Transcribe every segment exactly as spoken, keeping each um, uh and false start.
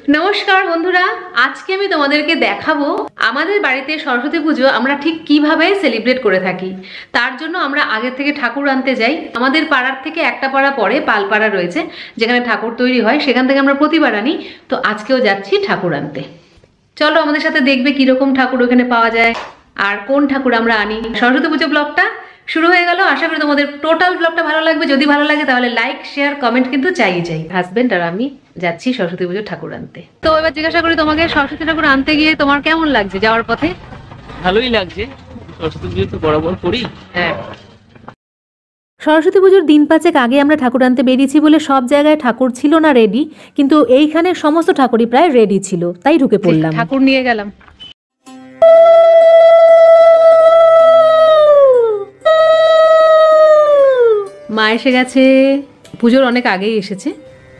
নমস্কার বন্ধুরা, আজকে আমি তোমাদেরকে দেখাবো আমাদের বাড়িতে সরস্বতী পুজো আমরা ঠিক কিভাবে সেলিব্রেট করে থাকি। তার জন্য আমরা আগে থেকে ঠাকুর আনতে যাই। আমাদের পাড়ার থেকে একটা পাড়া পরে পালপাড়া রয়েছে, যেখানে ঠাকুর তৈরি হয়, সেখান থেকে আমরা প্রতিবার আনি। তো আজকেও যাচ্ছি ঠাকুর আনতে। চলো আমাদের সাথে দেখবে কিরকম ঠাকুর ওখানে পাওয়া যায় আর কোন ঠাকুর আমরা আনি। সরস্বতী পুজো ব্লগটা শুরু হয়ে গেল। আশা করি তোমাদের টোটাল ব্লগটা ভালো লাগবে। যদি ভালো লাগে তাহলে লাইক শেয়ার কমেন্ট কিন্তু চাই চাই। হাজবেন্ড আর আমি যাচ্ছি সরস্বতী পুজোর ঠাকুর আনতে। তো এবার জিজ্ঞাসা করি তোমাকে, সরস্বতী ঠাকুর আনতে গিয়ে তোমার কেমন লাগছে যাওয়ার পথে? ভালোই লাগছে, সরস্বতী পুজো তো বরাবর করি। হ্যাঁ, সরস্বতী পুজোর দিন পাঁচেক আগে আমরা ঠাকুর আনতে বেরিয়েছি বলে সব জায়গায় ঠাকুর ছিল না রেডি, কিন্তু এইখানে সমস্ত ঠাকুরই প্রায় রেডি ছিল, তাই ঢুকে পড়লাম। ঠাকুর নিয়ে গেলাম। মা এসে গেছে, পুজোর অনেক আগেই এসেছে।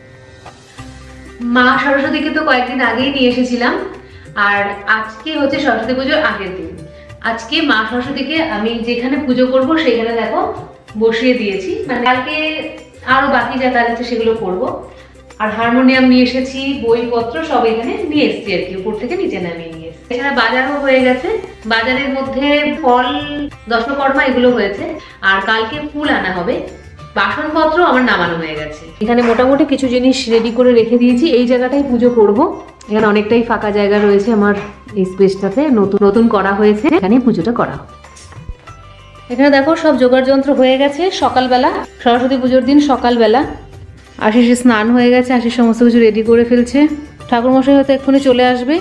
মা সরস্বতীকে তো কয়েকদিন আগেই নিয়ে এসেছিলাম, আর আজকে হচ্ছে সরস্বতী পুজোর আগের দিন। আজকে মা সরস্বতীকে আমি যেখানে পুজো করব সেখানে দেখো বসিয়ে দিয়েছি। মানে কালকে আরো বাকি যা কাজ আছে সেগুলো করব। আর হারমোনিয়াম নিয়ে এসেছি, বইপত্র সব এখানে নিয়ে এসেছি আর কি, উপর থেকে নিচে নামিয়ে নিয়ে এসেছি। এছাড়া বাজারও হয়ে গেছে, বাজারের মধ্যে ফল, দশকর্মা এগুলো হয়েছে, আর কালকে ফুল আনা হবে। বাসনপত্র আমার নামানো হয়ে গেছে। এখানে মোটামুটি কিছু জিনিস রেডি করে রেখে দিয়েছি। এই জায়গাটাই পুজো করব। এখানে অনেকটাই ফাঁকা জায়গা রয়েছে আমার এই স্পেসটাতে, নতুন নতুন করা হয়েছে, এখানে পুজোটা করা হবে। এখানে দেখো সব জোগাড় যন্ত্র হয়ে গেছে। সকালবেলা সরস্বতী পুজোর দিন সকালবেলা আশিস স্নান হয়ে গেছে, আশিস সমস্ত কিছু রেডি করে ফেলছে। ঠাকুরমশাই হয়তো এক্ষুনি চলে আসবে।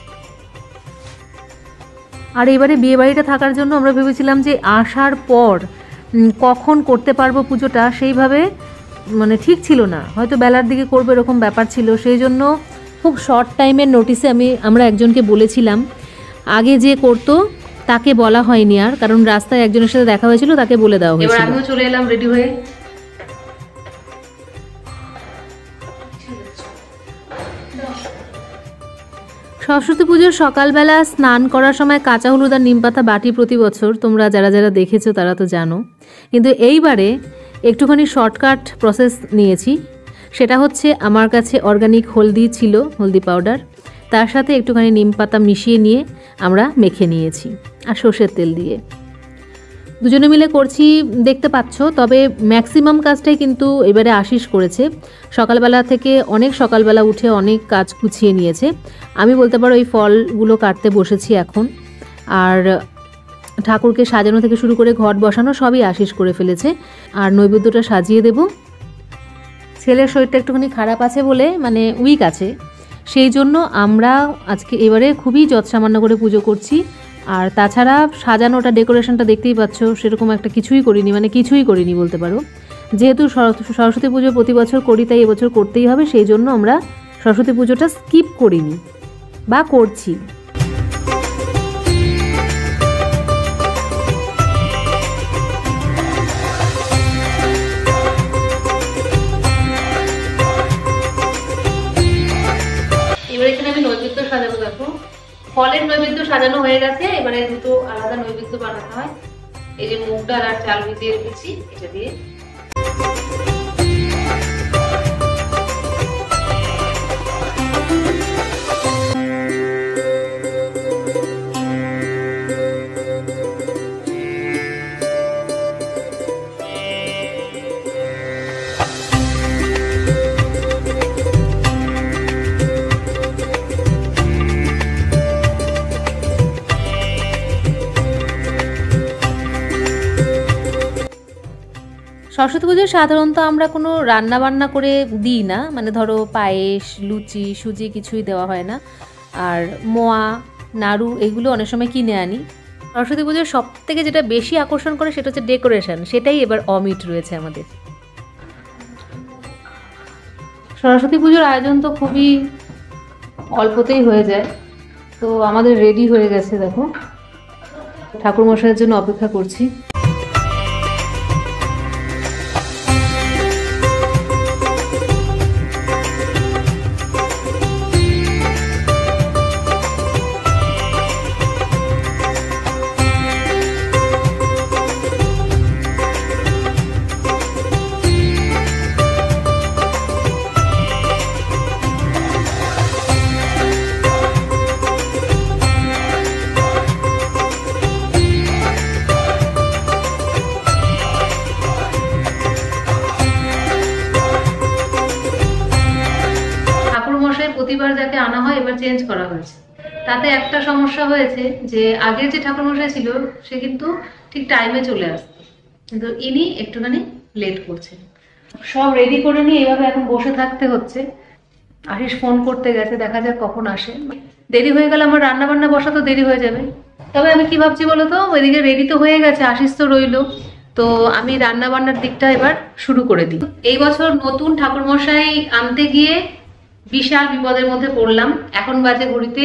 আর এবারে বিয়ে বাড়িটা থাকার জন্য আমরা ভেবেছিলাম যে আসার পর কখন করতে পারবো পুজোটা, সেইভাবে মানে ঠিক ছিল না, হয়তো বেলার দিকে করবো এরকম ব্যাপার ছিল। সেই জন্য খুব শর্ট টাইমের নোটিসে আমি আমরা একজনকে বলেছিলাম, আগে যে করতো তাকে বলা হয়নি আর, কারণ রাস্তায় একজনের সাথে দেখা হয়েছিল, তাকে বলে দেওয়া হয়েছিল। এবার আমিও চলে এলাম রেডি হয়ে। সরস্বতী পুজোর সকালবেলা স্নান করার সময় কাঁচা হলুদ আর নিমপাতা বাটি প্রতি বছর তোমরা যারা যারা দেখেছো তারা তো জানো, কিন্তু এইবারে একটুখানি শর্টকাট প্রসেস নিয়েছি। সেটা হচ্ছে আমার কাছে অর্গানিক হলদি ছিল, হলদি পাউডার, তার সাথে একটুখানি নিমপাতা মিশিয়ে নিয়ে আমরা মেখে নিয়েছি, আর সর্ষের তেল দিয়ে দুজনে মিলে করছি, দেখতে পাচ্ছ। তবে ম্যাক্সিমাম কাজটাই কিন্তু এবারে আশিস করেছে। সকালবেলা থেকে অনেক সকালবেলা উঠে অনেক কাজ গুছিয়ে নিয়েছে। আমি বলতে পারো এই ফলগুলো কাটতে বসেছি এখন, আর ঠাকুরকে সাজানো থেকে শুরু করে ঘট বসানো সবই আশিস করে ফেলেছে। আর নৈবেদ্যটা সাজিয়ে দেব। ছেলের শরীরটা একটুখানি খারাপ আছে বলে, মানে উইক আছে, সেই জন্য আমরা আজকে এবারে খুবই যৎসামান্য করে পুজো করছি। আর তাছাড়া সাজানোটা, ডেকোরেশনটা দেখতেই পাচ্ছ, সেরকম একটা কিছুই করিনি, মানে কিছুই করিনি বলতে পারো। যেহেতু সরস্বতী পুজো প্রতি বছর করি, তাই এবছর করতেই হবে, সেই জন্য আমরা সরস্বতী পুজোটা স্কিপ করিনি বা করছি। এবার এখানে আমি নৈবেদ্য সাজাবো। দেখো ফলের নৈবেদ্য সাজানো হয়ে গেছে, এবারে দুটো আলাদা নৈবেদ্য বানাতে হয়। এই যে মুগ ডাল আর চাল ভিজিয়ে রেখেছি, এটা দিয়ে সরস্বতী পুজোয় সাধারণত আমরা কোনো রান্না বান্না করে দিই না, মানে ধরো পায়েস, লুচি, সুজি কিছুই দেওয়া হয় না। আর মোয়া, নাড়ু এগুলো অনেক সময় কিনে আনি। সরস্বতী পুজোর সব থেকে যেটা বেশি আকর্ষণ করে সেটা হচ্ছে ডেকোরেশন, সেটাই এবার অমিট রয়েছে আমাদের। সরস্বতী পুজোর আয়োজন তো খুবই অল্পতেই হয়ে যায়। তো আমাদের রেডি হয়ে গেছে, দেখো ঠাকুর মশাইয়ের জন্য অপেক্ষা করছি। প্রতিবার যাকে আনা হয় এবার চেঞ্জ করা হয়েছে। তাতে একটা সমস্যা হয়েছে যে আগের যে ঠাকুরমশাই ছিল সে কিন্তু ঠিক টাইমে চলে আসতো, কিন্তু ইনি একটুখানি লেট করছেন। সব রেডি করে নিয়ে এইভাবে এখন বসে থাকতে হচ্ছে। আশিস ফোন করতে গেছে, দেখা যাক কখন আসে। দেরি হয়ে গেলে আমার রান্না বান্না বসা তো দেরি হয়ে যাবে। তবে আমি কি ভাবছি বলো তো, ওইদিকে রেডি তো হয়ে গেছে, আশিস তো রইলো, তো আমি রান্না বান্নার দিকটা এবার শুরু করে দিই। এই বছর নতুন ঠাকুরমশাই আনতে গিয়ে বিশাল বিপদের মধ্যে পড়লাম। এখন বাজে ঘড়িতে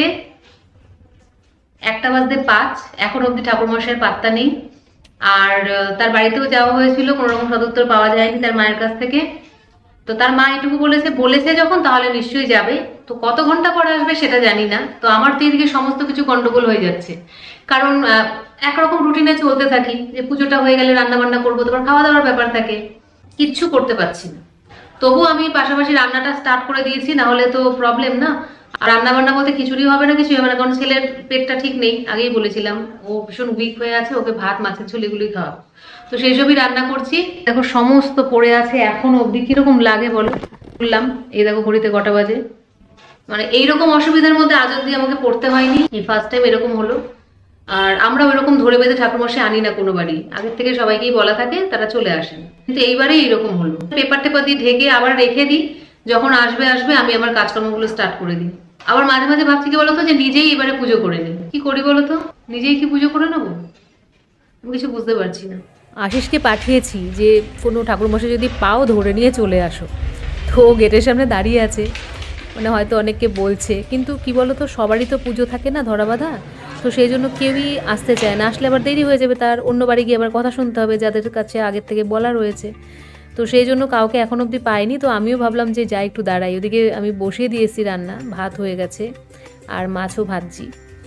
একটা বাজতে পাঁচ, এখন অব্দি ঠাকুরমশাইয়ের পাত্তা নেই। আর তার বাড়িতেও যাওয়া হয়েছিল, কোনো রকম সদুত্তর পাওয়া যায়নি তার মায়ের কাছ থেকে। তো তার মা এটুকু বলেছে বলেছে যখন তাহলে নিশ্চয়ই যাবে, তো কত ঘন্টা পর আসবে সেটা জানি না। তো আমার তো এদিকে সমস্ত কিছু গন্ডগোল হয়ে যাচ্ছে, কারণ একরকম রুটিনে চলতে থাকি যে পুজোটা হয়ে গেলে রান্না বান্না করবো, তারপর খাওয়া দাওয়ার ব্যাপার থাকে, কিচ্ছু করতে পারছি না। তবু আমি পাশাপাশি রান্নাটা স্টার্ট করে দিয়েছি, না হলে তো প্রবলেম না। আর রান্না বান্না বলতে খিচুড়ি হবে না, কিছুই হবে না, কারণ ছেলের পেটটা ঠিক নেই, আগেই বলেছিলাম, ও ভীষণ উইক হয়ে আছে, ওকে ভাত মাছের ঝোল এগুলোই খাওয়াবো। তো সেই সবই রান্না করছি। দেখো সমস্ত পড়ে আছে এখন অব্দি, কিরকম লাগে বলো। বললাম এই দেখো ঘড়িতে কটা বাজে, মানে এইরকম অসুবিধার মধ্যে আজ অব্দি আমাকে পড়তে হয়নি, এই ফার্স্ট টাইম এরকম হলো। আর আমরা ওইরকম ধরে বেঁধে ঠাকুরমশাই আনি না কোনো বাড়ি, আগের থেকে সবাইকেই বলা থাকে, তারা চলে আসেন, কিন্তু এইবারেই এরকম হলো। পেপার টেপার দিয়ে ঢেকে আবার রেখে দিই, যখন আসবে আসবে আমি আমার কাজকর্মগুলো স্টার্ট করে দিই। আবার মাঝে মাঝে ভাবছি কি বলতো, যে নিজেই এবারে পুজো করে নিই। কি করি বলতো, নিজেই কি পুজো করে নেবো, আমি কিছু বুঝতে পারছি না। আশিসকে পাঠিয়েছি যে কোনো ঠাকুরমশাই যদি পাও ধরে নিয়ে চলে আসো, তো গেটের সামনে দাঁড়িয়ে আছে, মানে হয়তো অনেককে বলছে, কিন্তু কি বলো তো সবারই তো পুজো থাকে না ধরা বাঁধা, তো সেই জন্য কেউই আসতে চায় না। আসলে আবার দেরি হয়ে যাবে, তার অন্য বাড়ি গিয়ে আবার কথা শুনতে হবে যাদের কাছে আগের থেকে বলা রয়েছে। তো সেই জন্য কাউকে এখন অবধি পাইনি। তো আমিও ভাবলাম যে যাই একটু দাঁড়াই, ওদিকে আমি বসিয়ে দিয়েছি রান্না, ভাত হয়ে গেছে আর মাছও ভাজছি।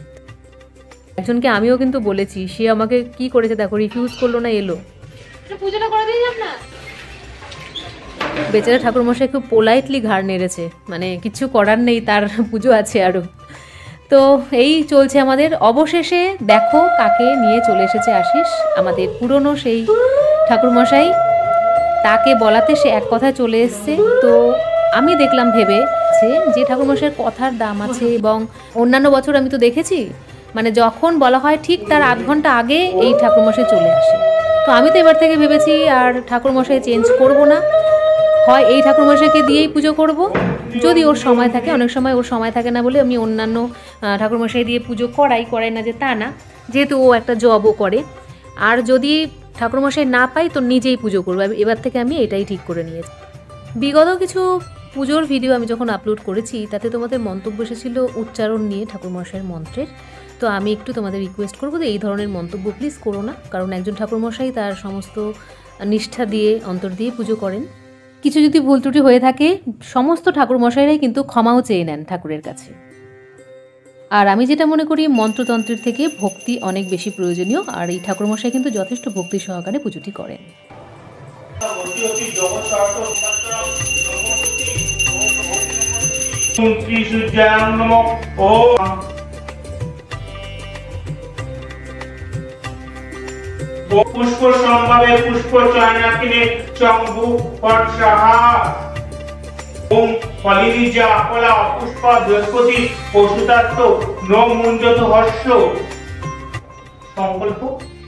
একজনকে আমিও কিন্তু বলেছি, সে আমাকে কি করেছে দেখো, রিফিউজ করলো না, এলো। পুজোটা করে দিয়ে যাব না, বেচারা ঠাকুরমশাই খুব পোলাইটলি ঘাড় নেড়েছে, মানে কিছু করার নেই, তার পুজো আছে আরও। তো এই চলছে আমাদের। অবশেষে দেখো কাকে নিয়ে চলে এসেছে আশিস, আমাদের পুরনো সেই ঠাকুরমশাই। তাকে বলাতে সে এক কথায় চলে এসছে। তো আমি দেখলাম ভেবে যে ঠাকুরমশাইয়ের কথার দাম আছে, এবং অন্যান্য বছর আমি তো দেখেছি মানে যখন বলা হয় ঠিক তার আধ ঘন্টা আগে এই ঠাকুরমশাই চলে আসে। তো আমি তো এবার থেকে ভেবেছি আর ঠাকুরমশাই চেঞ্জ করব না, হয় এই ঠাকুরমশাইকে দিয়েই পুজো করব, যদি ওর সময় থাকে। অনেক সময় ওর সময় থাকে না বলে আমি অন্যান্য ঠাকুরমশাই দিয়ে পুজো করাই করাই না যে তা না, যেহেতু ও একটা জবও করে। আর যদি ঠাকুরমশাই না পাই তো নিজেই পুজো করবো, এবার থেকে আমি এটাই ঠিক করে নিয়েছি। বিগত কিছু পুজোর ভিডিও আমি যখন আপলোড করেছি তাতে তোমাদের মন্তব্য এসেছিল উচ্চারণ নিয়ে ঠাকুরমশাইয়ের মন্ত্রের। তো আমি একটু তোমাদের রিকোয়েস্ট করবো যে এই ধরনের মন্তব্য প্লিজ করো না, কারণ একজন ঠাকুরমশাই তার সমস্ত নিষ্ঠা দিয়ে অন্তর দিয়ে পুজো করেন। কিছু যদি ভুল ত্রুটি হয়ে থাকে সমস্ত ঠাকুরমশাইরাই কিন্তু ক্ষমাও চেয়ে নেন ঠাকুরের কাছে। আর আমি যেটা মনে করি মন্ত্রতন্ত্রের থেকে ভক্তি অনেক বেশি প্রয়োজনীয়, আর এই ঠাকুরমশাই কিন্তু যথেষ্ট ভক্তি সহকারে পুজোটি করেন। পুষ্প সম্ভাবে পুষ্প চয়নাকিনে চম্বু পটসাহা ওম ফলিনিজা আপলা পুষ্প বৃহস্পতি পশুতাত্ত্ব ন মুঞ্জত হর্ষ সংকল্প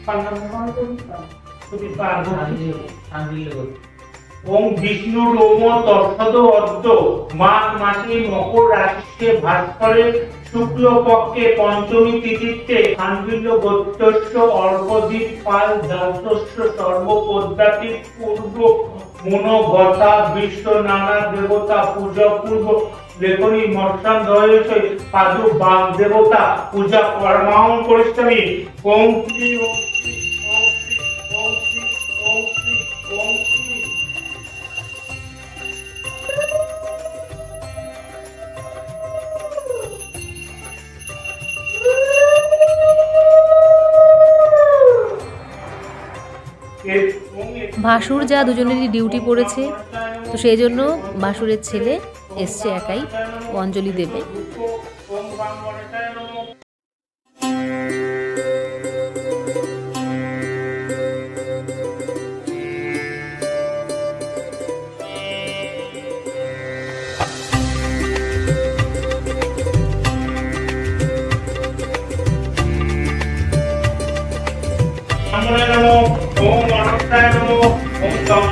ওম বিষ্ণু রোম তৎসদ অদ্য মাঘ মাসে মকর রাশিতে ভাস্করে শুক্ল পক্ষে পঞ্চমী তিথিতে খান্ডিল্য গোত্রস্য অর্কদ্বীপ পাল দাসস্য সর্বপদ্মাতি পূর্ব মনোগতা বিশ্ব নানা দেবতা পূজা পূর্ব লেখনী মর্ষান রয়েছে পাদু বাগ দেবতা পূজা পরমাহং করিষ্যামি। ওম শ্রী ওম শ্রী ওম শ্রী ওম শ্রী ওম শ্রী ওম শ্রী। ভাসুর যা দুজনেরই ডিউটি পড়েছে, তো সেই জন্য ভাসুরের ছেলে এসছে একাই অঞ্জলি দেবে।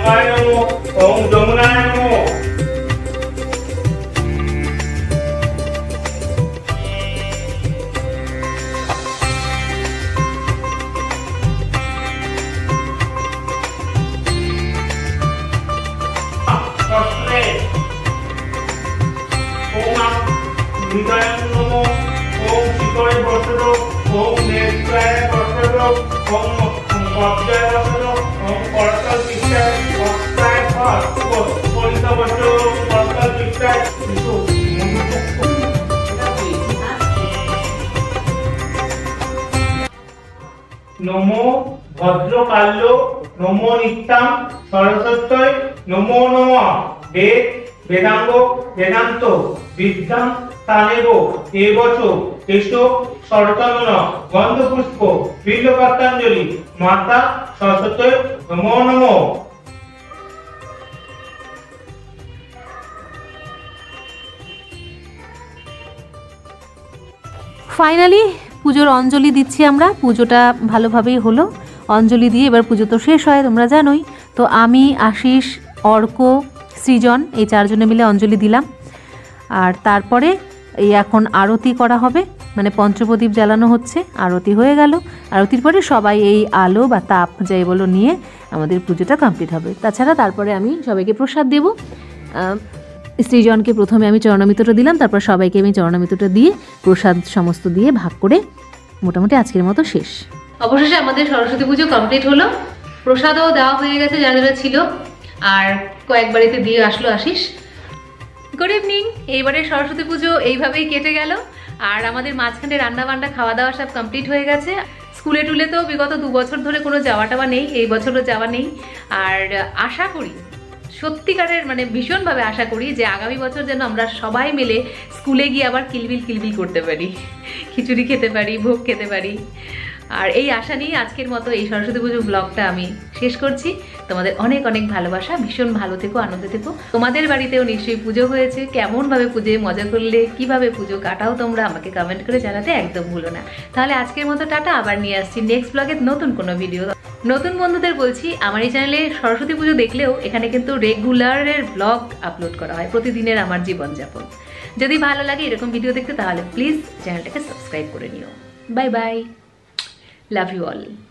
গঙ্গায় নমো, ওম যমুনায় নমো। হৃদয় নমো, ওম শিখরে বসত, ওম নেত্রায় বসত, ওম পদ্মায় বসত, ওম করতল পৃষ্ঠায় বস্তায় ঘর, পরিত বসত, করতল পৃষ্ঠায় শিশু। নমো ভদ্রকাল্য, নমো নিত্যাং সরস্বত্যয়, নমো নমঃ বেদ বেদাঙ্গ বেদান্ত বিদ্যাং তানেব এবচ কেশো শরতনন গন্ধপুষ্প বিল্বপত্রাঞ্জলি মাতা সরস্বত্যয় নমো নমঃ। ফাইনালি পুজোর অঞ্জলি দিচ্ছি আমরা। পুজোটা ভালোভাবেই হলো, অঞ্জলি দিয়ে এবার পুজো তো শেষ হয় তোমরা জানোই। তো আমি, আশিস, অর্ক, সৃজন এই চারজনে মিলে অঞ্জলি দিলাম। আর তারপরে এই এখন আরতি করা হবে, মানে পঞ্চপ্রদীপ জ্বালানো হচ্ছে, আরতি হয়ে গেল। আরতির পরে সবাই এই আলো বা তাপ যাই বলো নিয়ে আমাদের পুজোটা কমপ্লিট হবে। তাছাড়া তারপরে আমি সবাইকে প্রসাদ দেব। সৃজনকে প্রথমে আমি চরণামৃতটা দিলাম, তারপর সবাইকে আমি চরণামৃতটা দিয়ে প্রসাদ সমস্ত দিয়ে ভাগ করে মোটামুটি আজকের মতো শেষ। অবশেষে আমাদের সরস্বতী পুজো কমপ্লিট হলো, প্রসাদও দেওয়া হয়ে গেছে যারা যারা ছিল, আর কয়েক বাড়িতে দিয়ে আসলো আশিস। Good evening. এইবারে সরস্বতী পুজো এইভাবেই কেটে গেল, আর আমাদের মাঝখানে রান্না বান্না খাওয়া দাওয়া সব কমপ্লিট হয়ে গেছে। স্কুলে টুলে তো বিগত দু বছর ধরে কোনো যাওয়া টাওয়া নেই, এই বছরও যাওয়া নেই। আর আশা করি, সত্যিকারের মানে ভীষণভাবে আশা করি যে আগামী বছর যেন আমরা সবাই মিলে স্কুলে গিয়ে আবার কিলবিল কিলবিল করতে পারি, খিচুড়ি খেতে পারি, ভোগ খেতে পারি। আর এই আশা নিয়ে আজকের মতো এই সরস্বতী পুজো ব্লগটা আমি শেষ করছি। তোমাদের অনেক অনেক ভালোবাসা, ভীষণ ভালো থেকো, আনন্দে থেকো। তোমাদের বাড়িতেও নিশ্চয়ই পুজো হয়েছে, কেমনভাবে পুজোয় মজা করলে, কিভাবে পুজো কাটাও তোমরা আমাকে কমেন্ট করে জানাতে একদম ভুলো না। তাহলে আজকের মতো টাটা, আবার নিয়ে আসছি নেক্সট ব্লগে নতুন কোনো ভিডিও। নতুন বন্ধুদের বলছি, আমার এই চ্যানেলে সরস্বতী পুজো দেখলেও এখানে কিন্তু রেগুলারের ব্লগ আপলোড করা হয়, প্রতিদিনের আমার জীবনযাপন। যদি ভালো লাগে এরকম ভিডিও দেখতে তাহলে প্লিজ চ্যানেলটাকে সাবস্ক্রাইব করে নিও। Bye bye, love you all.